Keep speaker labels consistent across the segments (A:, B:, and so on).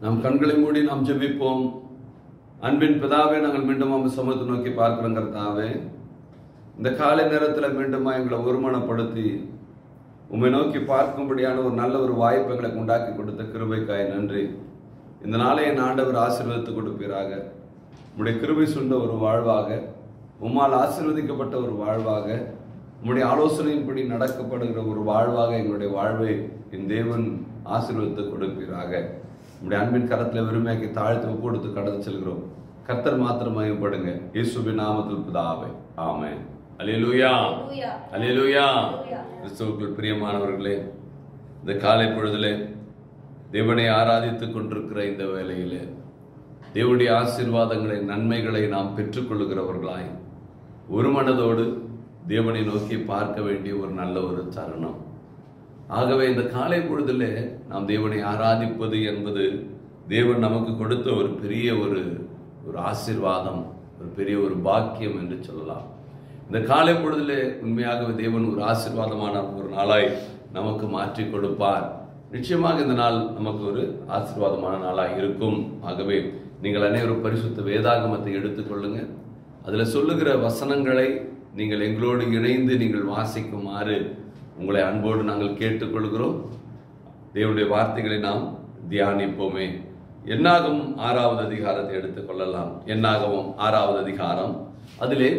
A: நாம் கண்களை மூடி நாம் ஜெபிப்போம். அன்பின் பிதாவே, நாங்கள் மீண்டும் சமூகத்தை நோக்கி பார்க்கிறோம். கர்த்தாவே, இந்த காலை நேரத்தில் மீண்டும் எங்களை ஒருமனப்படுத்தி உம்மை நோக்கி பார்க்கும்படியான ஒரு நல்ல ஒரு வாய்ப்பை எங்களுக்கு உண்டாக்கி கொடுத்த கிருபைக்காய் நன்றி. இந்த நாளை என் ஆண்டவர் ஆசீர்வதித்து கொடுப்பீராக. உம்முடைய கிருபை சுண்ட ஒரு வாழ்வாக, உம்மால் ஆசீர்வதிக்கப்பட்ட ஒரு வாழ்வாக, உம்முடைய ஆலோசனையின்படி நடக்கப்படுகிற ஒரு வாழ்வாக எங்களுடைய வாழ்வை என் தேவன் ஆசீர்வதித்து கொடுப்பீராக. உம்முடைய அன்பின் கரத்தில் விரும்பியாக்கி தாழ்த்து கொடுத்து கடந்து செல்கிறோம். கர்த்தர் மாத்திரம் மகிமைப்படுங்க. இயேசுவின் நாமத்தில் பிதாவே, ஆமென். அல்லேலூயா, அல்லேலூயா. கிறிஸ்துவுக்குள் பிரியமானவர்களே, இந்த காலை பொழுதிலே தேவனை ஆராதித்துக் கொண்டிருக்கிற இந்த வேளையிலே தேவனுடைய ஆசீர்வாதங்களை, நன்மைகளை நாம் பெற்றுக்கொள்ளுகிறவர்களாய் ஒரு மனதோடு தேவனை நோக்கி பார்க்க வேண்டிய ஒரு நல்ல ஒரு தருணம். ஆகவே இந்த காலை பொழுதிலே நாம் தேவனை ஆராதிப்பது என்பது தேவன் நமக்கு கொடுத்த ஒரு பெரிய ஒரு ஆசீர்வாதம், ஒரு பெரிய ஒரு பாக்கியம் என்று சொல்லலாம். இந்த காலை பொழுதிலே உண்மையாகவே தேவன் ஒரு ஆசீர்வாதமான ஒரு நாளாய் நமக்கு மாற்றி கொடுப்பார். நிச்சயமாக இந்த நாள் நமக்கு ஒரு ஆசீர்வாதமான நாளாய் இருக்கும். ஆகவே நீங்கள் அனைவரும் பரிசுத்த வேதாகமத்தை எடுத்துக்கொள்ளுங்க. அதில் சொல்லுகிற வசனங்களை நீங்கள் எங்களோடு இணைந்து நீங்கள் வாசிக்குமாறு உங்களை அன்போடு நாங்கள் கேட்டுக்கொள்கிறோம். தேவனுடைய வார்த்தைகளை நாம் தியானிப்போமே. என்னாகமம் 6வது அதிகாரத்தை எடுத்துக்கொள்ளலாம். என்னாகமம் 6வது அதிகாரம், அதிலே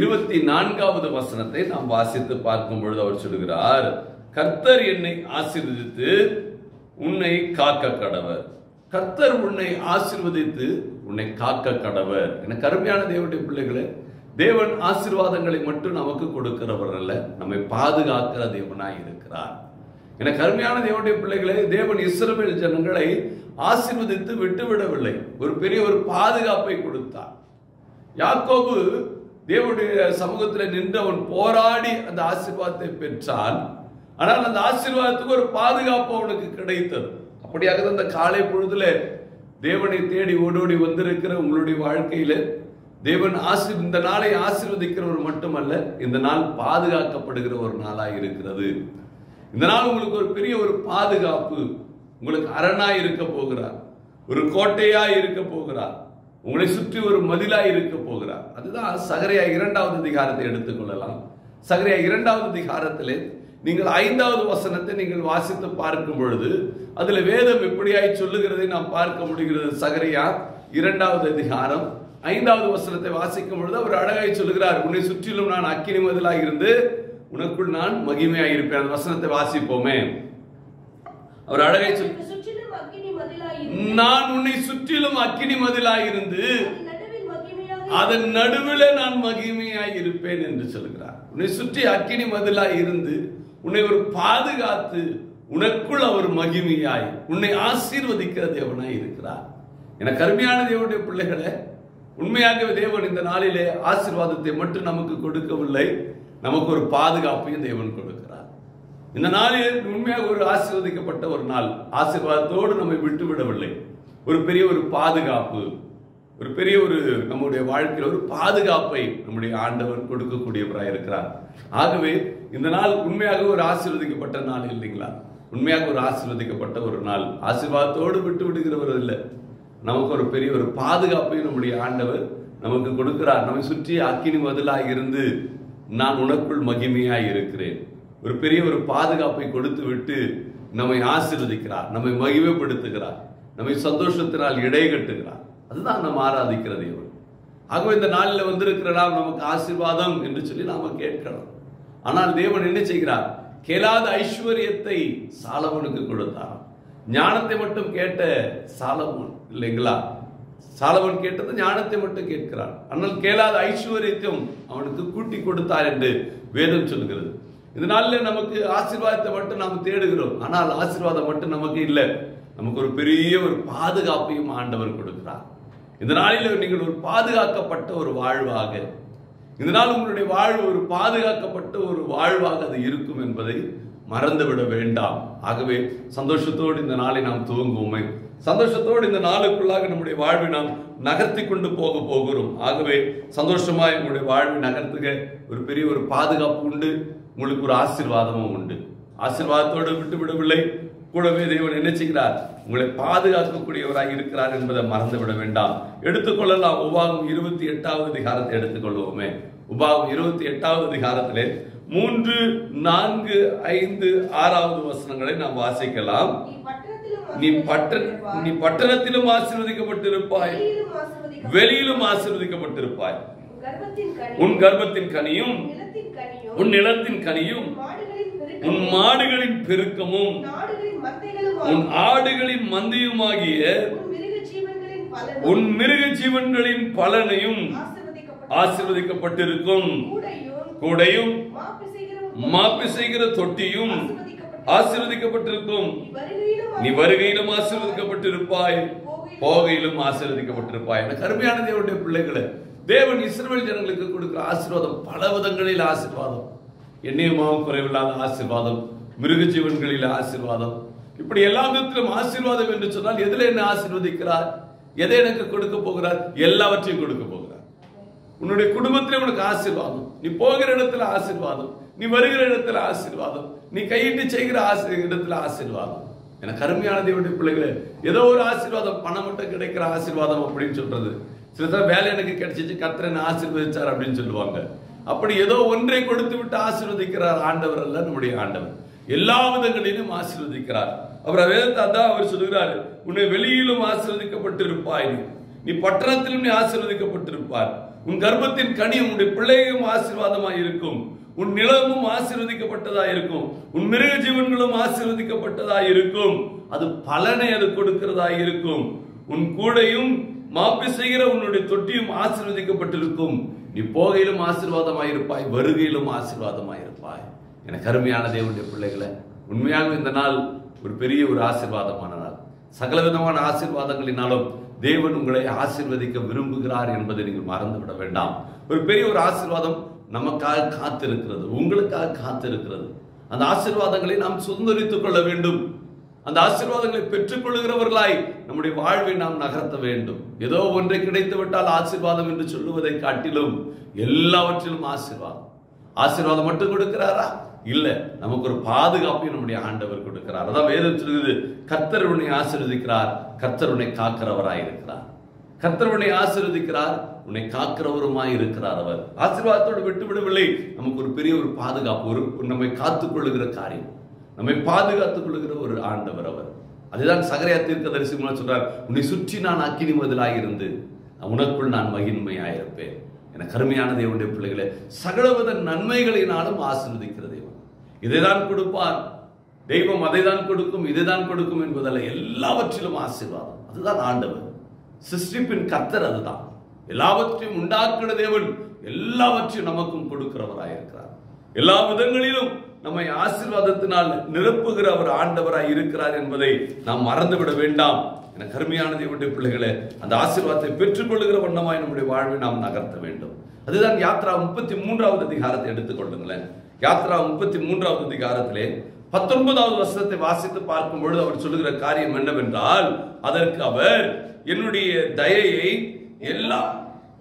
A: 24வது வசனத்தை நாம் வாசித்து பார்க்கும் பொழுது அவர் சொல்கிறார், கர்த்தர் என்னை ஆசீர்வதித்து உன்னை காக்க கடவர். கர்த்தர் உன்னை ஆசீர்வதித்து உன்னை காக்க கடவர். என கருமையான தேவனுடைய பிள்ளைகளே, தேவன் ஆசீர்வாதங்களை மட்டும் நமக்கு கொடுக்கிறவர் அல்ல, நம்மை பாதுகாக்கிற தேவனாய் இருக்கிறார். என கருமையான தேவனுடைய பிள்ளைகளே, தேவன் இஸ்ரவேல் ஜனங்களை ஆசீர்வதித்து விட்டுவிடவில்லை, ஒரு பெரிய ஒரு பாதுகாப்பை கொடுத்தார். யாக்கோபு தேவனுடைய சமூகத்தில் நின்று அவன் போராடி அந்த ஆசீர்வாதத்தை பெற்றான். ஆனால் அந்த ஆசீர்வாதத்துக்கு ஒரு பாதுகாப்பு அவனுக்கு கிடைத்தது. அப்படியாக அந்த காலை பொழுதுல தேவனை தேடி ஓடோடி வந்திருக்கிற உங்களுடைய வாழ்க்கையில தேவன் இந்த நாளை ஆசீர்வதிக்கிறவர் மட்டுமல்ல, இந்த நாள் பாதுகாக்கப்படுகிற ஒரு நாளாய் இருக்கிறது. இந்த நாள் உங்களுக்கு ஒரு பெரிய ஒரு பாதுகாப்பு, உங்களுக்கு அரணாய் இருக்க போகிறார், ஒரு கோட்டையாய் இருக்க போகிறார், உங்களை சுற்றி ஒரு மதிலாய் இருக்க போகிறார். அதுதான் சகரியா 2வது அதிகாரத்தை எடுத்துக்கொள்ளலாம். சகரியா 2வது அதிகாரத்திலே நீங்கள் 5வது வசனத்தை நீங்கள் வாசித்து பார்க்கும் பொழுது அதுல வேதம் எப்படியாய் சொல்லுகிறதை நாம் பார்க்க முடிகிறது. சகரியா 2வது அதிகாரம் 5வது வசனத்தை வாசிக்கும் பொழுது அவர் அழகாய் சொல்லுகிறார், உன்னை சுற்றிலும் நான் அக்கினி மதிலாய் இருந்து உனக்குள் நான் மகிமையாய் இருப்பேன். அந்த வசனத்தை வாசிப்போமே. அவர் அழகாய் சொல்லு, நான் உன்னை சுற்றிலும் அக்கினி மதிலாய் இருந்து அதன் நடுவில் நான் மகிமையாய் இருப்பேன் என்று சொல்கிறார். உன்னை சுற்றி அக்கினி மதிலாய் இருந்து உன்னை ஒரு பாதுகாத்து உனக்குள் அவர் மகிமையாய் உன்னை ஆசீர்வதிக்கிற தேவனாய் இருக்கிறார். என கருமையான தேவனுடைய பிள்ளைகளை, உண்மையாகவே தேவன் இந்த நாளிலே ஆசீர்வாதத்தை மட்டும் நமக்கு கொடுக்கவில்லை, நமக்கு ஒரு பாதுகாப்பையும் தேவன் கொடுக்கிறார். இந்த நாளில் உண்மையாக ஒரு ஆசீர்வதிக்கப்பட்ட ஒரு நாள், ஆசீர்வாதத்தோடு நம்மை விட்டுவிடவில்லை, ஒரு பெரிய ஒரு பாதுகாப்பு, ஒரு பெரிய ஒரு நம்முடைய வாழ்க்கையில் ஒரு பாதுகாப்பை நம்முடைய ஆண்டவர் கொடுக்கக்கூடியவராக இருக்கிறார். ஆகவே இந்த நாள் உண்மையாக ஒரு ஆசீர்வதிக்கப்பட்ட நாள் இல்லைங்களா? உண்மையாக ஒரு ஆசீர்வதிக்கப்பட்ட ஒரு நாள். ஆசீர்வாதத்தோடு விட்டு விடுகிறவர் இல்லை, நமக்கு ஒரு பெரிய ஒரு பாதுகாப்பையும் நம்முடைய ஆண்டவர் நமக்கு கொடுக்கிறார். நம்மை சுற்றி அக்கினி மதிலாய் இருந்து நான் உனக்குள் மகிமையாய் இருக்கிறேன், ஒரு பெரிய ஒரு பாதுகாப்பை கொடுத்து விட்டு நம்மை ஆசீர்வதிக்கிறார், நம்மை மகிமைப்படுத்துகிறார், நம்மை சந்தோஷத்தினால் இடை கட்டுகிறார். அதுதான் நாம் ஆராதிக்கிற தேவன். ஆகவே இந்த நாளில் வந்திருக்கிற நாம் நமக்கு ஆசீர்வாதம் என்று சொல்லி நாம கேட்கணும். ஆனால் தேவன் என்ன செய்கிறார்? கேளாத ஐஸ்வர்யத்தை சாலமோனுக்கு கொடுத்தார். ஞானத்தை மட்டும் கேட்ட சாலமோன் இல்லைங்களா? சாலமோன் கேட்டது ஞானத்தை மட்டும் கேட்கிறான், ஆனால் கேளாத ஐஸ்வர்யத்தையும் அவனுக்கு கூட்டி கொடுத்தார் என்று வேதம் சொல்கிறது. இந்த நாளில் நமக்கு ஆசீர்வாதத்தை மட்டும் நாம் தேடுகிறோம், ஆனால் ஆசீர்வாதம் மட்டும் நமக்கு இல்லை, நமக்கு ஒரு பெரிய ஒரு பாதுகாப்பையும் ஆண்டவர் கொடுக்கிறார். இந்த நாளில் நீங்கள் ஒரு பாதுகாக்கப்பட்ட ஒரு வாழ்வாக, இந்த நாள் உங்களுடைய வாழ்வு ஒரு பாதுகாக்கப்பட்ட ஒரு வாழ்வாக அது இருக்கும் என்பதை மறந்துவிட வேண்டாம். ஆகவே சந்தோஷத்தோடு இந்த நாளை நாம் துவங்குவோமே, சந்தோஷத்தோடு இந்த நாளுக்குள்ளாக நம்முடைய வாழ்வை நாம் நகர்த்தி கொண்டு போகிறோம். ஆகவே சந்தோஷமாய் உங்களுடைய வாழ்வை நகர்த்துக. ஒரு பெரிய ஒரு பாதுகாப்பு உண்டு, உங்களுக்கு ஒரு ஆசீர்வாதமும் உண்டு. ஆசீர்வாதத்தோடு விட்டு விடவில்லை, கூடவே தேவன் என்ன செய்கிறார்? உங்களை பாதுகாக்கக்கூடியவராக இருக்கிறார் என்பதை மறந்துவிட வேண்டாம். எடுத்துக்கொள்ளலாம். உபாகம் 28வது அதிகாரத்தை எடுத்துக்கொள்வோமே. உபாகம் 28வது அதிகாரத்திலே 3, 4, 5, 6வது வசனங்களை நாம் வாசிக்கலாம். நீ பட்டணத்திலும் ஆசீர்வதிக்கப்பட்டிருப்பாய், வெளியிலும் ஆசீர்வதிக்கப்பட்டிருப்பாய். உன் கர்ப்பத்தின் கனியும் உன் நிலத்தின் கனியும் உன் மாடுகளின் பெருக்கமும் உன் ஆடுகளின் மந்தையுமாகிய உன் மிருக ஜீவன்களின் பலனையும் ஆசீர்வதிக்கப்பட்டிருக்கும். கூடையும் மாப்பி செய்கிற தொட்டியும் ஆசீர்வதிக்கப்பட்டிருக்கும். நீ வருகையிலும் ஆசீர்வதிக்கப்பட்டிருப்பாய், போகையிலும் ஆசீர்வதிக்கப்பட்டிருப்பாய். எனக்கு அருமையான தேவனுடைய பிள்ளைகளை, தேவன் இஸ்ரவேல் ஜனங்களுக்கு கொடுக்கிற ஆசீர்வாதம் பல விதங்களில் ஆசீர்வாதம். எண்ணியமாவும் குறைவில்லாத ஆசீர்வாதம், மிருக ஜீவன்களில் ஆசீர்வாதம், இப்படி எல்லா விதத்திலும் ஆசீர்வாதம் என்று சொன்னால் எதில் என்ன ஆசீர்வதிக்கிறார்? எதை எனக்கு கொடுக்க போகிறார்? எல்லாவற்றையும் கொடுக்க போகிறார். உன்னுடைய குடும்பத்திலே உனக்கு ஆசீர்வாதம், நீ போகிற இடத்துல ஆசீர்வாதம், நீ வருகிற இடத்துல ஆசீர்வாதம், நீ கையிட்டு செய்கிற இடத்துல ஆசீர்வாதம். எனக்கு அருமையான தேவனுடைய பிள்ளைகளே, ஏதோ ஒரு ஆசீர்வாதம், பணம் மட்டும் கிடைக்கிற ஆசீர்வாதம் அப்படின்னு சொல்றது. சில பேர் வேலை எனக்கு கிடைச்சிச்சு, கர்த்தர் என்ன ஆசீர்வதிச்சார் அப்படின்னு சொல்லுவாங்க. அப்படி ஏதோ ஒன்றை கொடுத்து விட்டு ஆசீர்வதிக்கிறார் ஆண்டவர் அல்ல. நம்முடைய ஆண்டவர் எல்லா விதங்களிலும் ஆசீர்வதிக்கிறார். அவர் வேதத்தான் அவர் சொல்கிறார், உன்னை வெளியிலும் ஆசீர்வதிக்கப்பட்டிருப்பாய், நீ பட்டணத்திலும் நீ ஆசீர்வதிக்கப்பட்டிருப்பார். உன் கர்ப்பத்தின் கனி உன்னுடைய பிள்ளையும் ஆசீர்வாதமாய் இருக்கும். உன் நிலமும் ஆசீர்வதிக்கப்பட்டதா இருக்கும். உன் மிருக ஜீவன்களும் ஆசீர்வதிக்கப்பட்டதா இருக்கும். அது பலனை அது கொடுக்கிறதா இருக்கும். உன் கூடையும் மாப்பி செய்கிற உன்னுடைய தொட்டியும் ஆசீர்வதிக்கப்பட்டிருக்கும். நீ போகையிலும் ஆசீர்வாதமாயிருப்பாய், வருகையிலும் ஆசீர்வாதமாயிருப்பாய். எனக்கு அருமையான தேவனுடைய பிள்ளைகளை, உண்மையாக இந்த நாள் ஒரு பெரிய ஒரு ஆசீர்வாதமான நாள். சகல விதமான ஆசீர்வாதங்களினாலும் தேவன் உங்களை ஆசீர்வதிக்க விரும்புகிறார் என்பதை நீங்கள் மறந்துவிட வேண்டாம். ஒரு பெரிய ஒரு ஆசீர்வாதம் நமக்காக காத்திருக்கிறது, உங்களுக்காக காத்திருக்கிறது. அந்த ஆசீர்வாதங்களை நாம் சுதந்திரித்துக் கொள்ள வேண்டும். அந்த ஆசீர்வாதங்களை பெற்றுக் கொள்ளுகிறவர்களாய் நம்முடைய வாழ்வை நாம் நகர்த்த வேண்டும். ஏதோ ஒன்றை கிடைத்து விட்டால் ஆசீர்வாதம் என்று சொல்லுவதை காட்டிலும் எல்லாவற்றிலும் ஆசீர்வாதம். ஆசீர்வாதம் மட்டும் கொடுக்கிறாரா? இல்ல, நமக்கு ஒரு பாதுகாப்பையும் நம்முடைய ஆண்டவர் கொடுக்கிறார். அதான் வேதம் சொல்லுது, கர்த்தர் உன்னை ஆசீர்வதிக்கிறார், கர்த்தர் உன்னை காக்கிறவராய் இருக்கிறார். கர்த்தர் உன்னை ஆசீர்வதிக்கிறார், உன்னை காக்கிறவருமாய் இருக்கிறார். அவர் ஆசீர்வாதத்தோடு விட்டுவிடவில்லை. நமக்கு ஒரு பெரிய ஒரு பாதுகாப்பு, ஒரு நம்மை காத்துக் கொள்ளுகிற காரியம், நம்மை பாதுகாத்துக் கொள்ளுகிற ஒரு ஆண்டவர் அவர். அதுதான் சகரியா தீர்க்கதரிசி சொல்றார், உன்னை சுற்றி நான் அக்கினி மதிலாயிருந்து உனக்குள் நான் மகிமையாயிருப்பேன். என கருமையான தேவனுடைய பிள்ளைகளே, சகலவித நன்மைகளினாலும் ஆசீர்வதிக்கிற தேவன். இதைதான் கொடுப்பார் தெய்வம், அதை தான் கொடுக்கும், இதை தான் கொடுக்கும் என்பதல்ல, எல்லாவற்றிலும் ஆசீர்வாதம். அதுதான் ஆண்டவர், சிருஷ்டிப்பின் கர்த்தர். அதுதான் எல்லாவற்றையும் உண்டாக்குற தேவன், எல்லாவற்றையும் நமக்கும் கொடுக்கிறவராயிருக்கிறார். எல்லா விதங்களிலும் நம்மை ஆசீர்வாதத்தினால் நிரப்புகிற அவர் ஆண்டவராய் இருக்கிறார் என்பதை நாம் மறந்துவிட வேண்டாம். என கருமையான தேவனுடைய பிள்ளைகளே, அந்த ஆசீர்வாதத்தை பெற்றுக் கொள்ளுகிற வண்ணமாய் நம்முடைய வாழ்வை நாம் நகர்த்த வேண்டும். அதுதான் யாத்ரா 33வது அதிகாரத்தை எடுத்துக்கொள்ளுங்களேன். யாத்ரா 33வது அதிகாரத்திலே 19வது வசனத்தை வாசித்து பார்க்கும் பொழுது அவர் சொல்லுகிற காரியம் என்னவென்றால், அதற்கு அவர் என்னுடைய தயையை எல்லாம்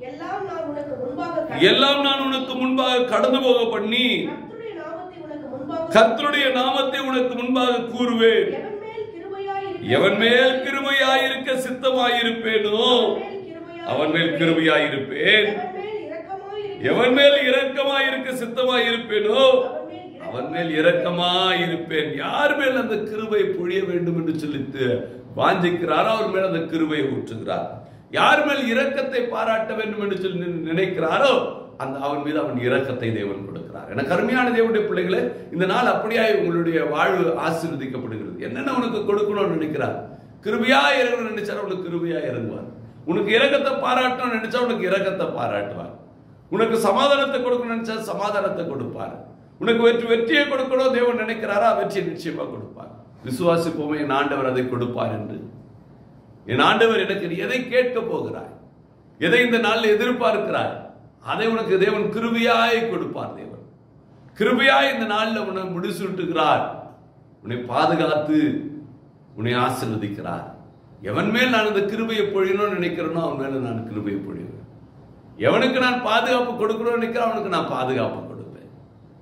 A: நான் உனக்கு முன்பாக கடந்து போக பண்ணி கர்த்தருடைய நாமத்தை உனக்கு முன்பாக கூறுவேன். எவன் மேல் கிருபையாயிருக்க சித்தமாயிருப்பேனோ அவன் மேல் கிருபையாயிருப்பேன். எவன் மேல் இரக்கமாயிருக்க சித்தமாயிருப்பேனோ அவன் மேல் இரக்கமாயிருப்பேன். யார் மேல் அந்த கிருபை பொழிய வேண்டும் என்று சொல்லித்து வாஞ்சிக்கிறாரோ அவர் மேல் அந்த கிருபையை ஊற்றுகிறார். யார் மேல் இரக்கத்தை பாராட்ட வேண்டும் என்று சொல்லி நினைக்கிறாரோ அந்த அவன் மீது அவன் இரக்கத்தை தேவன் கொடுக்கிறார். எனக்கு அருமையான தேவனுடைய பிள்ளைகளே, இந்த நாள் அப்படியாய் உங்களுடைய வாழ்வு ஆசீர்வதிக்கப்படுகிறது. என்னென்ன உனக்கு கொடுக்கணும்னு நினைக்கிறார்? கிருபையா இறங்கணும்னு நினைச்சார், உனக்கு கிருபையா இறங்குவார். உனக்கு இரக்கத்தை பாராட்டணும்னு நினைச்சா உனக்கு இரக்கத்தை பாராட்டுவார். உனக்கு சமாதானத்தை கொடுக்கணும்னு நினைச்சா சமாதானத்தை கொடுப்பார். உனக்கு வெற்றியை கொடுக்கணும் தேவன் நினைக்கிறாரா, வெற்றியை நிச்சயமா கொடுப்பார். விசுவாசிப்போமே, என் ஆண்டவர் அதை கொடுப்பார் என்று. என் ஆண்டவர் எனக்கு எதை கேட்க போகிறாய், எதை இந்த நாளில் எதிர்பார்க்கிறாய், அதை உனக்கு தேவன் கிருபையாய் கொடுப்பார். தேவன் கிருபையாய் இந்த நாளில் உன்னை முடிசூட்டுகிறார், உன்னை பாதுகாத்து உன்னை ஆசீர்வதிக்கிறார். எவன் மேல் நான் இந்த கிருபையை பொழியணும்னு நினைக்கிறேனோ அவன் மேல நான் கிருபையை பொழிவேன். எவனுக்கு நான் பாதுகாப்பு கொடுக்கணும்னு நினைக்கிறேன் அவனுக்கு நான் பாதுகாப்பு கொடுப்பேன்.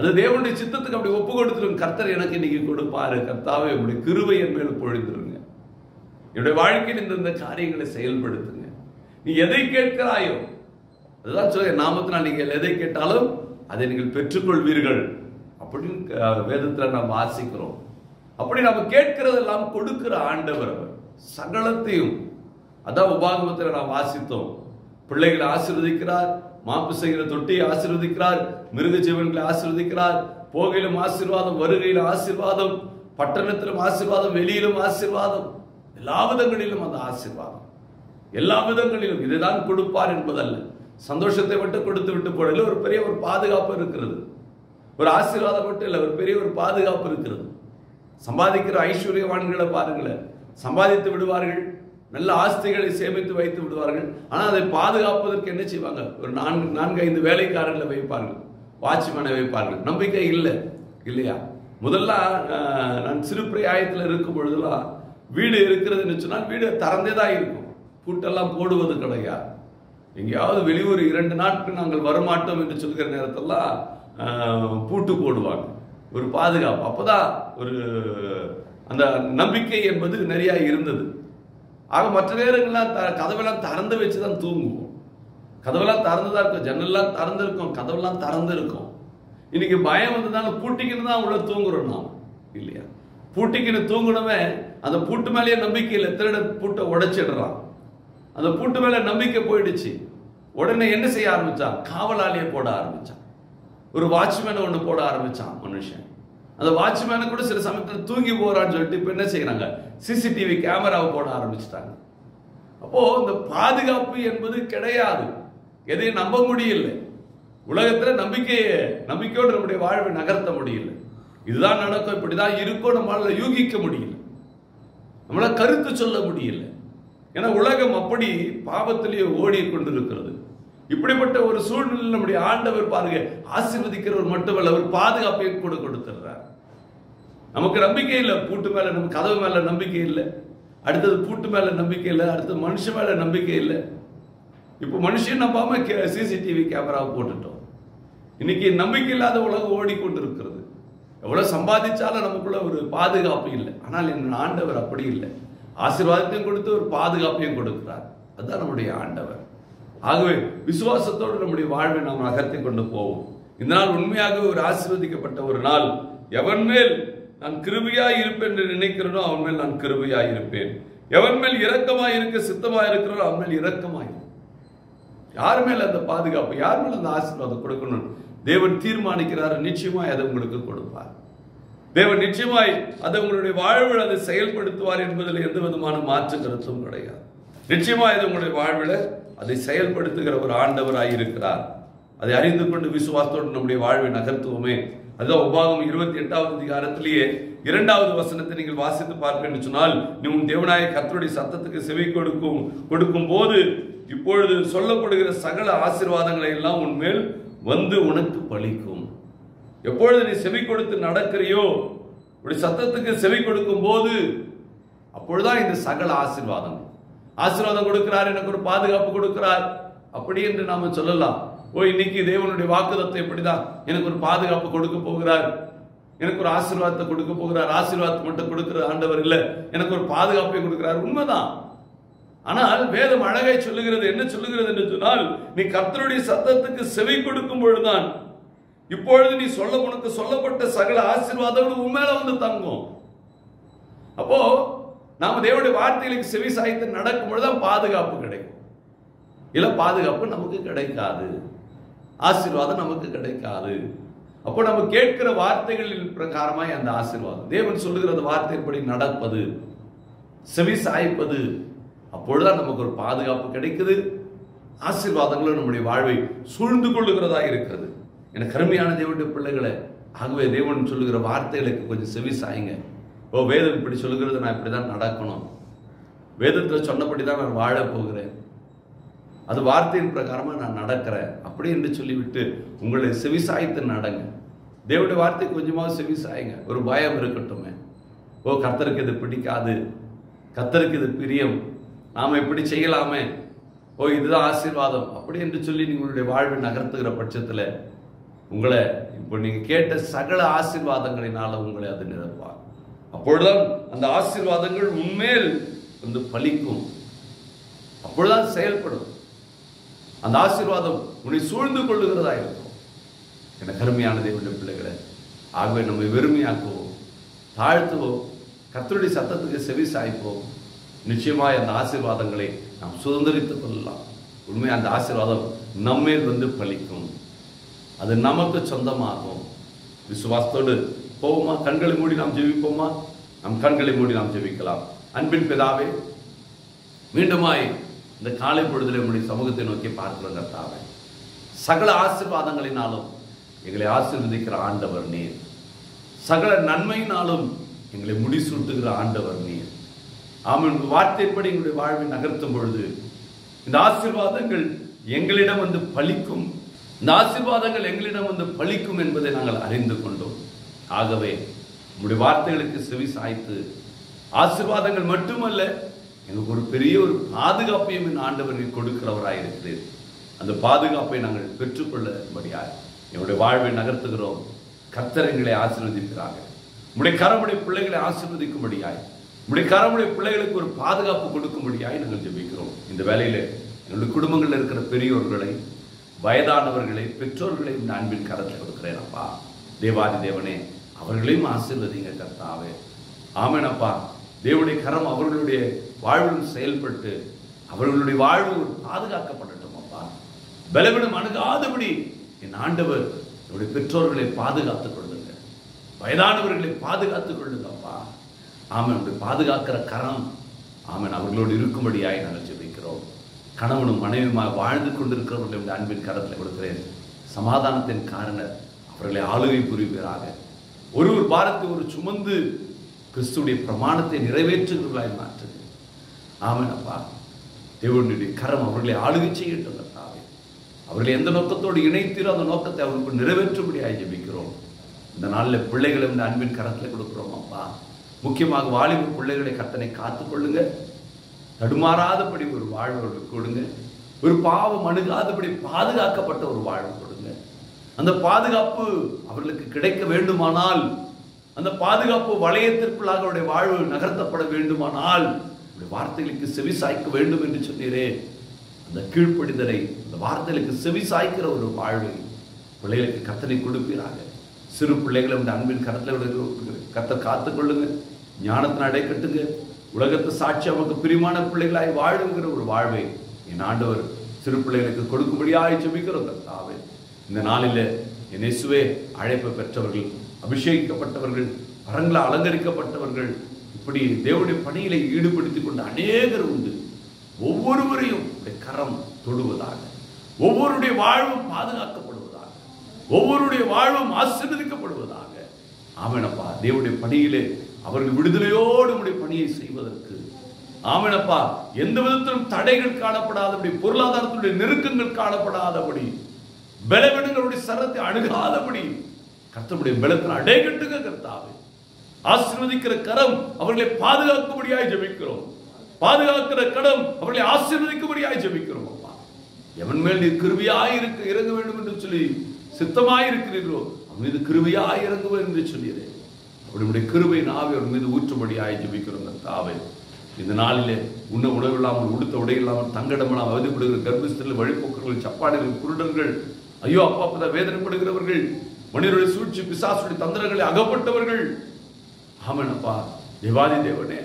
A: அது தேவனுடைய சித்தத்துக்கு அப்படி ஒப்பு கொடுத்துருங்க. கர்த்தர் எனக்கு இன்னைக்கு கொடுப்பாரு, கர்த்தாவே உங்களுடைய கிருபை என் மேல பொழிந்துருங்க, என்னுடைய வாழ்க்கையில் இந்த காரியங்களை செயல்படுத்துங்க. நீ எதை கேட்கிறாயோ அதுதான் சொல்ல, நாமத்தினால் நீங்கள் எதை கேட்டாலும் அதை நீங்கள் பெற்றுக்கொள்வீர்கள் அப்படின்னு வேதத்தில் நாம் வாசிக்கிறோம். அப்படி நம்ம கேட்கிறதெல்லாம் கொடுக்கிற ஆண்டவர் அவர். சகலத்தையும் அதான் உபாகமத்தில் நாம் வாசித்தோம். பிள்ளைகளை ஆசீர்வதிக்கிறார், மாப்பு செய்கிற தொட்டியை ஆசீர்வதிக்கிறார், மிருக ஜீவன்களை ஆசீர்வதிக்கிறார், போகையிலும் ஆசீர்வாதம், வருகையிலும் ஆசீர்வாதம், பட்டணத்திலும் ஆசீர்வாதம், வெளியிலும் ஆசீர்வாதம், எல்லா விதங்களிலும் அந்த ஆசீர்வாதம், எல்லா விதங்களிலும் இதைதான் கொடுப்பார் என்பதல்ல. சந்தோஷத்தை மட்டும் கொடுத்து விட்டு போடல, ஒரு பெரிய ஒரு பாதுகாப்பு இருக்கிறது. ஒரு ஆசீர்வாதம் மட்டும் இல்லை, ஒரு பெரிய ஒரு பாதுகாப்பு இருக்கிறது. சம்பாதிக்கிற ஐஸ்வர்யவான்களை பாருங்களேன், சம்பாதித்து விடுவார்கள், நல்ல ஆஸ்திகளை சேமித்து வைத்து விடுவார்கள். ஆனால் அதை பாதுகாப்பதற்கு என்ன செய்வாங்க? ஒரு 4-5 வேலைக்காரர்களை வைப்பார்கள், வாட்ச்மேனை வைப்பார்கள். நம்பிக்கை இல்லை இல்லையா? முதல்ல நான் சிறு பிராயத்தில் இருக்கும் பொழுதுலாம் வீடு இருக்கிறதுன்னு சொன்னால் வீடு திறந்தே தான் இருக்கும், பூட்டெல்லாம் போடுவது கிடையாது. எங்கேயாவது வெளியூர் 2 நாட்கள் நாங்கள் வரமாட்டோம் என்று சொல்கிற நேரத்தெல்லாம் பூட்டு போடுவாங்க, ஒரு பாதுகாப்பு. அப்போதான் ஒரு அந்த நம்பிக்கை என்பது நிறைய இருந்தது. ஆக மற்ற நேரங்கள்லாம் கதவெல்லாம் திறந்து வச்சுதான் தூங்குவோம். கதவெல்லாம் திறந்துதான் இருக்கும், ஜன்னல்லாம் திறந்திருக்கும், கதவெல்லாம் திறந்திருக்கும். இன்னைக்கு பயம் வந்ததால பூட்டிக்கின்னு தான் உள்ள தூங்குறோம் நாம் இல்லையா? பூட்டிக்கின்னு தூங்கணுமே, அந்த பூட்டு மேலேயே நம்பிக்கை இல்லை, திருட பூட்டை உடைச்சிடுறான். அந்த பூட்டு மேல நம்பிக்கை போயிடுச்சு. உடனே என்ன செய்ய ஆரம்பிச்சான்? காவலாளியை போட ஆரம்பிச்சான், ஒரு வாட்ச்மேனை ஒன்று போட ஆரம்பிச்சான் மனுஷன். அந்த வாட்ச்மேனை கூட சில சமயத்தில் தூங்கி போறான்னு சொல்லிட்டு இப்ப என்ன செய்யறாங்க? சிசிடிவி கேமராவை போட ஆரம்பிச்சுட்டாங்க. அப்போ இந்த பாதுகாப்பு என்பது கிடையாது, எதையும் நம்ப முடியல. உலகத்துல நம்பிக்கையோடு நம்முடைய வாழ்வை நகர்த்த முடியல. இதுதான் நடக்கும், இப்படிதான் இருக்கும் நம்மளால யூகிக்க முடியல, நம்மளால கருத்து சொல்ல முடியல. ஏன்னா உலகம் அப்படி பாவத்திலேயே ஓடிக்கொண்டிருக்கிறது. இப்படிப்பட்ட ஒரு சூழ்நிலையில் நம்முடைய ஆண்டவர் பாருங்க, ஆசீர்வதிக்கிறவர் மட்டுமல்ல, அவர் பாதுகாப்பையும் கூட கொடுத்துடுறார். நமக்கு நம்பிக்கை இல்லை, பூட்டு மேல நம்ம கதவு மேல நம்பிக்கை இல்லை, அடுத்தது பூட்டு மேல நம்பிக்கை இல்லை, அடுத்தது மனுஷன் மேல நம்பிக்கை இல்லை. இப்போ மனுஷன் நம்பாம சிசிடிவி கேமராவை போட்டுட்டோம். இன்னைக்கு நம்பிக்கை இல்லாத உலகம் ஓடிக்கொண்டிருக்கிறது. எவ்வளவு சம்பாதிச்சாலும் நமக்குள்ள ஒரு பாதுகாப்பு இல்லை. ஆனால் என் ஆண்டவர் அப்படி இல்லை, ஆசீர்வாதத்தையும் கொடுத்து ஒரு பாதுகாப்பையும் கொடுக்கிறார். அதுதான் நம்முடைய ஆண்டவர். ஆகவே விசுவாசத்தோடு நம்முடைய வாழ்வை நாம் நகர்த்தி கொண்டு போவோம். இந்த நாள் உண்மையாக ஒரு ஆசீர்வதிக்கப்பட்ட ஒரு நாள். எவன் மேல் நான் கிருபையாய் இருப்பேன் என்று நினைக்கிறனோ அவன் மேல் நான் கிருபையாய் இருப்பேன். எவன் மேல் இரக்கமாய் இருக்க சித்தமாய் இருக்கிறனோ அவன் மேல் இரக்கமாய். யார் மேல் அந்த பாதுகாப்பு, யார் மேல் அந்த ஆசீர்வாதம் கொடுக்கணும் தேவன் தீர்மானிக்கிறார். நிச்சயமாய் அதை உங்களுக்கு கொடுப்பார். தேவன் நிச்சயமாய் அதை உங்களுடைய வாழ்வில் அதை செயல்படுத்துவார் என்பதில் எந்த விதமான மாற்று கருத்தும் கிடையாது. நிச்சயமாய் அது உங்களுடைய வாழ்வில் அதை செயல்படுத்துகிற ஒரு ஆண்டவராய் இருக்கிறார். அதை அறிந்து கொண்டு விசுவாசத்தோடு நம்முடைய வாழ்வை நகர்த்துவோமே. அதுதான் உபாகமம் 28வது அதிகாரத்திலேயே 2வது வசனத்தை நீங்கள் வாசித்து பார்க்க என்று சொன்னால், நீ உன் தேவனாய கர்த்தருடைய சத்தத்துக்கு செவி கொடுக்கும் போது இப்பொழுது சொல்லப்படுகிற சகல ஆசீர்வாதங்களை எல்லாம் உன்மேல் வந்து உனக்கு பலிக்கும். எப்பொழுது நீ செவி கொடுத்து நடக்கிறியோ, உடைய சத்தத்துக்கு செவி கொடுக்கும் போது அப்பொழுதுதான் இந்த சகல ஆசீர்வாதம் கொடுக்கிறார், எனக்கு ஒரு பாதுகாப்பு கொடுக்கிறார் அப்படி என்று நாம சொல்லலாம். இன்னைக்கு தேவனுடைய வாக்குத்தத்தம் எப்படிதான் எனக்கு ஒரு பாதுகாப்பு கொடுக்க போகிறார், எனக்கு ஒரு ஆசீர்வாதத்தை கொடுக்க போகிறார். ஆசீர்வாதத்தை மட்டும் கொடுக்கிற ஆண்டவர் இல்லை, எனக்கு ஒரு பாதுகாப்பை கொடுக்கிறார். உண்மைதான். ஆனால் வேதம் அழகை சொல்லுகிறது. என்ன சொல்லுகிறது என்று சொன்னால், நீ கர்த்தருடைய சத்தத்துக்கு செவி கொடுக்கும் பொழுதுதான் இப்பொழுது நீ உனக்கு சொல்லப்பட்ட சகல ஆசீர்வாதங்கள் உண்மையில வந்து தங்கும். அப்போ நாம தேவனுடைய வார்த்தைகளுக்கு செவி சாய்த்து நடக்கும் பொழுதுதான் பாதுகாப்பு கிடைக்கும். இல்ல பாதுகாப்பு நமக்கு கிடைக்காது, ஆசீர்வாதம் நமக்கு கிடைக்காது. அப்போ நம்ம கேட்கிற வார்த்தைகளின் பிரகாரமாய் அந்த ஆசீர்வாதம், தேவன் சொல்லுகிறது வார்த்தைப்படி நடப்பது, செவி சாய்ப்பது, அப்பொழுதுதான் நமக்கு ஒரு பாதுகாப்பு கிடைக்குது. ஆசீர்வாதங்களும் நம்முடைய வாழ்வை சூழ்ந்து கொள்ளுகிறதா இருக்கிறது. எனக்கு கருமையான தேவனுடைய பிள்ளைகளை, ஆகவே தேவன் சொல்லுகிற வார்த்தைகளுக்கு கொஞ்சம் செவி சாயுங்க. வேதம் இப்படி சொல்லுகிறது, நான் இப்படிதான் நடக்கணும், வேதத்தில் சொன்னபடிதான் நான் வாழ போகிறேன், அது வார்த்தையின் பிரகாரமா நான் நடக்கிறேன் அப்படி என்று சொல்லிவிட்டு உங்களை செவிசாய்த்து நடங்க. தேவனுடைய வார்த்தை கொஞ்சமாவது செவிசாயுங்க. ஒரு பயம் இருக்கட்டுமே, கர்த்தருக்கு இது பிடிக்காது, கர்த்தருக்கு இது பிரியம், நாம இப்படி செய்யலாமே, இதுதான் ஆசீர்வாதம் அப்படி என்று சொல்லி நீங்களுடைய வாழ்வை நகர்த்துகிற பட்சத்தில் உங்களை இப்போ நீங்க கேட்ட சகல ஆசீர்வாதங்களினால உங்களை அது நிரப்பார். அப்பொழுதுதான் அந்த ஆசீர்வாதங்கள் உண்மையில் வந்து பலிக்கும், அப்பொழுதுதான் செயல்படும். அந்த ஆசீர்வாதம் உன்னை சூழ்ந்து கொள்ளுகிறதா இருக்கும். என கருமையான தேவனுடைய பிள்ளைகளை, ஆகவே நம்மை வெறுமையாக்குவோம், தாழ்த்துவோம், கர்த்தருடைய சத்தத்துக்கு செவி சாய்ப்போம். நிச்சயமாய் அந்த ஆசீர்வாதங்களை நாம் சுதந்திரித்துக் கொள்ளலாம். உண்மையாக அந்த ஆசீர்வாதம் நம்மேல் வந்து பலிக்கும், அது நமக்கு சொந்தமாகும். விசுவாசத்தோடு போவோமா? கண்களை மூடி நாம் ஜெபிப்போமா? நம் கண்களை மூடி நாம் ஜெபிக்கலாம். அன்பின் பிதாவே, மீண்டுமாய் இந்த காலை பொழுதிலே உங்களுடைய சமூகத்தை நோக்கி பார்க்கிறோம் கர்த்தாவே. சகல ஆசீர்வாதங்களினாலும் எங்களை ஆசீர்வதிக்கிற ஆண்டவர் நீர், சகல நன்மையினாலும் எங்களை முடிசூட்டுகிற ஆண்டவர் நீர். ஆமென். வார்த்தைப்படி எங்களுடைய வாழ்வை நகர்த்தும் பொழுது இந்த ஆசீர்வாதங்கள் எங்களிடம் வந்து பலிக்கும், இந்த ஆசீர்வாதங்கள் எங்களிடம் வந்து பலிக்கும் என்பதை நாங்கள் அறிந்து கொண்டோம். ஆகவே உங்களுடைய வார்த்தைகளுக்கு செவி சாய்த்து ஆசீர்வாதங்கள் மட்டுமல்ல, எங்களுக்கு ஒரு பெரிய ஒரு பாதுகாப்பையும் என் ஆண்டவர் கொடுக்கிறவராயிருக்கிறீர். அந்த பாதுகாப்பை நாங்கள் பெற்றுக்கொள்ளபடியாய் என்னுடைய வாழ்வை நகர்த்துகிறோம். கர்த்தர் எங்களை ஆசீர்வதிக்கிறாங்க. உங்களுடைய கரமுடைய பிள்ளைகளை ஆசீர்வதிக்கும்படியாய், உங்களுடைய கரமுடைய பிள்ளைகளுக்கு ஒரு பாதுகாப்பு கொடுக்கும்படியாய் நாங்கள் ஜெபிக்கிறோம். இந்த வேலையில என்னுடைய குடும்பங்களில் இருக்கிற பெரியோர்களை, வயதானவர்களை, பெற்றோர்களை இந்த அன்பின் கரத்தில் கொடுக்கிறேன் அப்பா. தேவாதி தேவனே, அவர்களையும் ஆசீர்வதிங்க கர்த்தாவே. ஆமென் அப்பா. தேவனுடைய கரம் அவர்களுடைய வாழ்வில் செயல்பட்டு அவர்களுடைய வாழ்வு பாதுகாக்கப்படட்டும் அப்பா. பலவீனம் அணுகாதபடி என் ஆண்டவர் என்னுடைய பெற்றோர்களை பாதுகாத்துக் கொள்ளுங்க, வயதானவர்களை பாதுகாத்துக் கொள்ளுங்க அப்பா. ஆமென். பாதுகாக்கிற கரம் ஆமென் அவர்களோடு இருக்கும்படியாய் நாங்கள் ஜெபிக்கிறோம். கணவனும் மனைவியுமாக வாழ்ந்து கொண்டிருக்கிறவர்களுடைய அன்பின் கரத்தில் கொடுக்கிறேன். சமாதானத்தின் காரணர் அவர்களை ஆளுகை புரிவீராக. ஒரு பாரத்தை ஒரு சுமந்து கிறிஸ்துடைய பிரமாணத்தை நிறைவேற்றுகிறவர்களாய் மாற்றுங்க. ஆமென் அப்பா. தேவனுடைய கரம் அவர்களை ஆளுகை செய்யட்டும் கர்த்தாவே. அவர்களை எந்த நோக்கத்தோடு இணைத்தீரோ அந்த நோக்கத்தை அவர்களுக்கு நிறைவேற்றும்படியாய் ஜெபிக்கிறோம். இந்த நாளில் பிள்ளைகளை இந்த அன்பின் கரத்தில் கொடுக்கிறோம் அப்பா. முக்கியமாக வாலிப பிள்ளைகளை கர்த்தனை காத்துக்கொள்ளுங்க. தடுமாறாதபடி ஒரு வாழ்வு அவர்களுக்கு கொடுங்க. ஒரு பாவம் அணுகாதபடி பாதுகாக்கப்பட்ட ஒரு வாழ்வு கொடுங்க. அந்த பாதுகாப்பு அவர்களுக்கு கிடைக்க வேண்டுமானால், அந்த பாதுகாப்பு வளையத்திற்குள்ளாக அவருடைய வாழ்வு நகர்த்தப்பட வேண்டுமானால் வார்த்தைகளுக்கு செவி சாய்க்க வேண்டும் என்று சொன்னீரே. அந்த கீழ்ப்படிதலை, அந்த வார்த்தைகளுக்கு செவி சாய்க்கிற ஒரு வாழ்வை பிள்ளைகளுக்கு கர்த்தனை கொடுப்பீராக. சிறு பிள்ளைகளை இந்த அன்பின் கரத்தில் கர்த்தர் காத்துக்கொள்ளுங்க. ஞானத்தின் அடை கட்டுங்க. உலகத்தை சாட்சி நமக்கு பிரியமான பிள்ளைகளாய் வாழுங்கிற ஒரு வாழ்வை என் ஆண்டவர் சிறு பிள்ளைகளுக்கு கொடுக்கும்படியாய் ஜெபிக்கிறோம் கர்த்தாவே. இந்த நாளில் என் இயேசுவே, அழைப்பை பெற்றவர்கள், அபிஷேகிக்கப்பட்டவர்கள், வரங்களால் அலங்கரிக்கப்பட்டவர்கள், இப்படி தேவனுடைய பணியில ஈடுபடுத்திக் கொண்ட அநேகர் உண்டு. ஒவ்வொருவரையும் கரம் தொடுவதாக, ஒவ்வொருடைய வாழ்வும் பாதுகாக்கப்படுவதாக, ஒவ்வொருடைய வாழ்வும் ஆசீர்வதிக்கப்படுவதாக. ஆமெனப்பா. தேவனுடைய பணியிலே அவர்கள் விடுதலையோடு உடைய பணியை செய்வதற்கு ஆமெனப்பா எந்த விதத்திலும் தடைகள் காணப்படாதபடி, பொருளாதாரத்தினுடைய நெருக்கங்கள் காணப்படாதபடி, பலவீனங்களுடைய சரத்தை அணுகாதபடி கர்த்தருடைய பலத்தில் அடைகட்டுங்க கர்த்தாவே. ஆசீர்வதிக்கிற கரம் அவர்களை பாதுகாக்கும்படியாய் ஜெபிக்கிறோம். பாதுகாக்கிற கரம் அவர்களை ஆசீர்வதிக்கும்படியாய் ஜெபிக்கிறோம் அப்பா. எவன் மேல் நீர் கிருபையாய் இறங்க வேண்டும் என்று சொல்லி சித்தமாய் இருக்கிறீர்களோ அவன் மீது கிருபையாய் இறங்குவேன் என்று சொல்லியதே. அவருடைய கிருபை நாவை அவர் மீது ஊற்றும்படியாய் ஜெபிக்கிறோம் கர்த்தாவே. இந்த நாளிலே உண்ண உணவு இல்லாமல், உடுத்த உடை இல்லாமல், தங்கடமெல்லாம் அவதிப்படுகிற கர்ப்பஸ்திரில், வழிபோக்கர்கள், சப்பாடுகள், குருடர்கள், ஐயோ அப்பா அப்பா வேதனைப்படுகிறவர்கள், மனிதனுடைய சூழ்ச்சி, பிசாசுடைய தந்திரங்களை அகப்பட்டவர்கள், ஆமெனப்பா. தேவாதி தேவனே,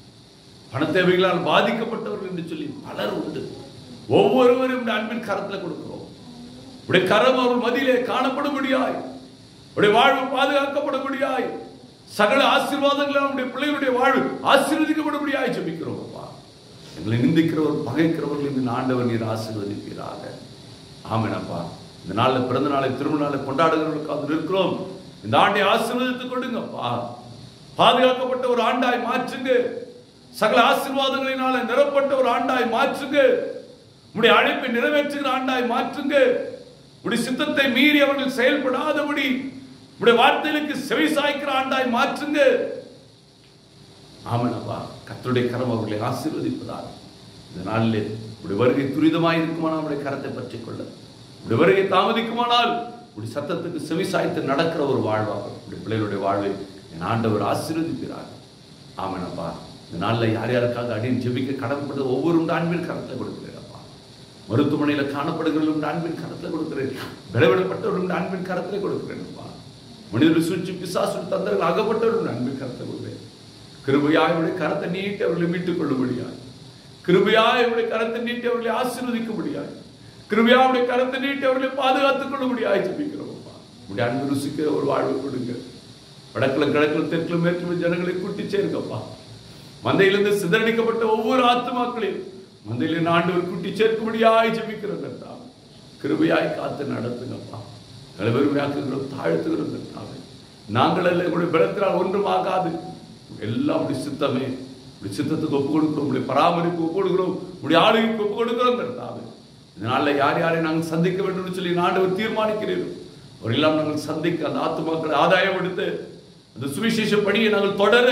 A: பண தேவைகளால் பாதிக்கப்பட்டவர்கள் என்று சொல்லி பலர் உண்டு. ஒவ்வொருவரும் இந்த அன்பின் கரத்தில் கொடுக்கிறோம். உடைய கரம் அவர் மதியிலே காணப்படும்படியாய், உடைய வாழ்வு பாதுகாக்கப்படும்படியாய், சகல ஆசீர்வாதங்களால் உடைய பிள்ளைகளுடைய வாழ்வு ஆசீர்வதிக்கப்படும்படியாய் ஜெபிக்கிறோம் அப்பா. எங்களை நிந்திக்கிறவர், பகைக்கிறவர்கள் இந்த ஆண்டவர் நீர் ஆசீர்வதிப்பீராக. ஆமெனப்பா. இந்த நாளில் பிறந்த நாளை, திருமண நாளை கொண்டாடுகிறவர்களுக்காக இருக்கிறோம். இந்த ஆண்டை ஆசீர்வதித்துக் கொடுங்கப்பா. பாதுகாக்கப்பட்ட ஒரு ஆண்டாய் மாற்றுங்க. சகல ஆசீர்வாதங்களினால நிரப்பட்ட ஒரு ஆண்டாய் மாற்றுங்க. உடைய அழைப்பை நிறைவேற்றுகிற ஆண்டாய் மாற்றுங்க. உடைய சித்தத்தை மீறி அவர்கள் செயல்படாதபடி உடைய வார்த்தைகளுக்கு செவி சாய்க்கிற ஆண்டாய் மாற்றுங்க. ஆமெனப்பா. கர்த்தருடைய கரம் அவர்களை ஆசீர்வதிப்பதாக. இந்த நாளில் உடைய வருகை துரிதமாய் இருக்குமானால் உடைய கரத்தை பற்றிக் கொள்ள, உடைய வருகை தாமதிக்குமானால் உடைய சத்தத்துக்கு செவிசாய்த்து நடக்கிற ஒரு வாழ்வாக உடைய பிள்ளைகளுடைய வாழ்வை என் ஆண்டவர் ஆசீர்வதிக்கிறார். ஆமெனப்பா. இந்த நாளில் யார் யாருக்காக அடியின் ஜெபிக்க கடமைப்பட்ட ஒவ்வொரு ஆண்பின் கரத்தில் கொடுக்கிறேன் அப்பா. மருத்துவமனையில் காணப்படுகிறவர்களும் ஆண்பின் கரத்தில் கொடுக்கிறேன். விளைவிடப்பட்டவர்களும் ஆண்பின் கரத்தில் கொடுக்கிறேன் அப்பா. மனிதர்கள் சூழ்ச்சி பிசாசு தந்தர்கள் அகப்பட்டவர்களும் ஆண்பின் கரத்தில் கொடுக்கிறேன். கிருபையாயுடைய கரத்தை நீட்டி அவர்களை மீட்டுக் கொள்ளும்படியாய், கிருபையாயுடைய கரத்தை நீட்டி அவர்களை ஆசீர்வதிக்கும்படியாய், கிருபையாவுடைய கரத்தை நீட்டி அவர்களை பாதுகாத்துக் கொள்ளும்படியாய் ஜெபிக்கிறோம் அப்பா. உடைய அன்பு ருசிக்கிற ஒரு வாழ்வு கொடுங்க. வடக்கிலும் கிழக்கிலும் தெற்கிலும் மேற்கிலும் ஜனங்களை கூட்டி சேர்க்கப்பா. மந்தையிலிருந்து சிதறடிக்கப்பட்ட ஒவ்வொரு ஆத்துமாக்களையும் மந்தையிலிருந்து ஆண்டவர் கூட்டி சேர்க்கும்படியாய் ஜெபிக்கிறோம் கர்த்தாவே. கிருபையாய் காத்து நடத்துங்கப்பா. வெறுமையாக்குகிறோம், தாழ்த்துகிறோம் கர்த்தாவே. நாங்கள் அல்ல, உங்களுடைய பலத்தினால் ஒன்றும் ஆகாது. எல்லாம் உடைய சித்தமே. உடைய சித்தத்துக்கு ஒப்பு கொடுக்கிறோம், உடைய பராமரிப்பு ஒப்பு கொடுக்கிறோம், உடைய ஆளுகைக்கு ஒப்பு கொடுக்கிறோம் கர்த்தாவே. இதனால யார் யாரை நாங்கள் சந்திக்க வேண்டும் சொல்லி ஆண்டவர் தீர்மானிக்கிறீர்கள் அவரெல்லாம் நாங்கள் சந்திக்க, அந்த ஆத்துமாக்களை ஆதாயம் எடுத்து அந்த சுவிசேஷ பணியை நாங்கள் தொடர,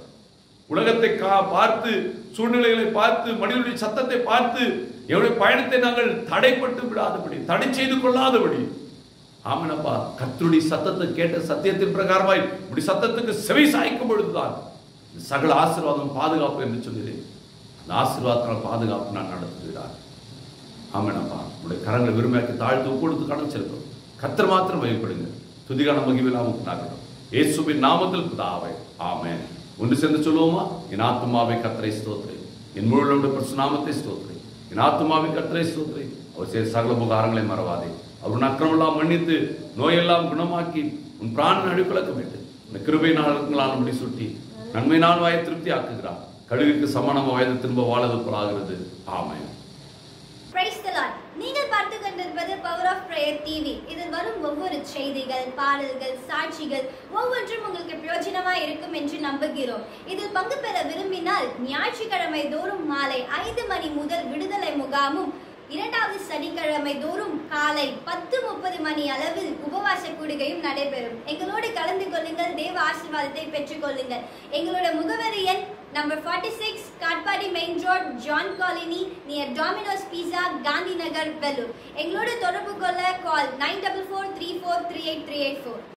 A: உலகத்தை பார்த்து, சூழ்நிலைகளை பார்த்து, மனிதனுடைய சத்தத்தை பார்த்து எவ்வளவு பயணத்தை நாங்கள் தடைப்பட்டு விடாதபடி, தடை செய்து கொள்ளாதபடி, ஆமனப்பா, கர்த்தருடைய சத்தத்தை கேட்ட சத்தியத்தின் பிரகாரமாய் இப்படி சத்தத்துக்கு செவி சாய்க்கும் பொழுதுதான் சகல ஆசீர்வாதம் பாதுகாப்பு என்று சொல்கிறேன். அந்த ஆசீர்வாதத்தால் பாதுகாப்பு நான் நடத்துகிறார். ஆமனப்பா, உடைய கரங்களை விரும்பியாக்கி தாழ்த்து கொடுத்து கடன் செலுத்தும். கர்த்தர் மாத்திரம் வழிபடுங்க. துதிகான மகிமையில்லாம உண்டாகட்டும். இயேசுவின் நாமத்தில் பிதாவே, ஆமென். ஒன்று சேர்ந்து சொல்லுவோமா? என் ஆத்துமாவை கர்த்தரை ஸ்தோத்திரி, என் முழு பரிசுநாமத்தை ஸ்தோத்திரி, என் ஆத்துமாவை கர்த்தரை ஸ்தோத்திரி. அவர் செய்த சகல உபகாரங்களை மறவாதே. அவர் அக்கிரமெல்லாம் மன்னித்து நோயெல்லாம் குணமாக்கி உன் பிராண அழுக்குலக்க வேண்டும். இந்த கிருபை நாளங்களால் முடி சுட்டி நன்மை நான் வாயை திருப்தி ஆக்குகிறார். கழுகுக்கு சமானமாக வயது திரும்ப வாழது போலாகிறது. ஆமென்.
B: Praise the Lord. நீங்கள் பார்த்து கொண்டிருப்பது பவர் ஆஃப் பிரேயர் டிவி. இதில் வரும் ஒவ்வொரு செய்திகள், பாடல்கள், சாட்சிகள் ஒவ்வொன்றும் உங்களுக்கு பிரயோஜனமாக இருக்கும் என்று நம்புகிறோம். இதில் பங்கு பெற விரும்பினால் ஞாயிற்றுக்கிழமை தோறும் மாலை 5 மணி முதல் விடுதலை முகாமும், இரண்டாவது சனிக்கிழமை தோறும் காலை 10:30 மணி அளவில் உபவாச கூடுகையும் நடைபெறும். எங்களோடு கலந்து கொள்ளுங்கள், தேவ ஆசீர்வாதத்தை பெற்றுக் கொள்ளுங்கள். எங்களோட முகவரி எண் number 46 Katpadi main road, John colony, near Domino's pizza, Gandhi Nagar, Vellore. எங்களோடு தொடர்பு கொள்ள கால் 9443438384.